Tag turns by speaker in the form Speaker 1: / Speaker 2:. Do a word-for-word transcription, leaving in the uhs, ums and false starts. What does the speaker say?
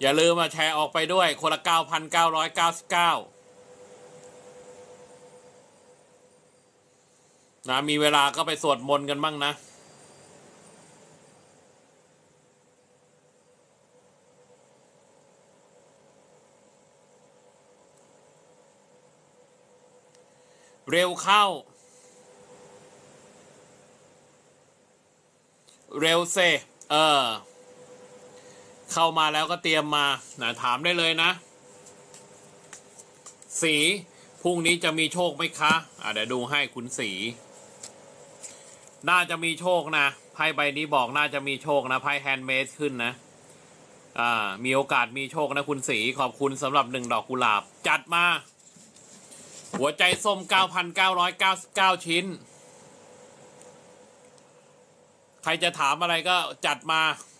Speaker 1: อย่าลืมมาแชร์ออกไปด้วยคนละ เก้าพันเก้าร้อยเก้าสิบเก้า นะมีเวลาก็ไปสวดมนต์กันบ้างนะเร็วเข้าเร็วเซเออเข้ามาแล้วก็เตรียมมานะถามได้เลยนะสีพรุ่งนี้จะมีโชคไหมคะอ่ะเดี๋ยวดูให้คุณสีน่าจะมีโชคนะไพ่ใบนี้บอกน่าจะมีโชคนะไพ่แฮนด์เมดขึ้นนะอ่ามีโอกาสมีโชคนะคุณสีขอบคุณสำหรับหนึ่งดอกกุหลาบจัดมาหัวใจส้ม เก้าพันเก้าร้อยเก้าสิบเก้า ชิ้นใครจะถามอะไรก็จัดมา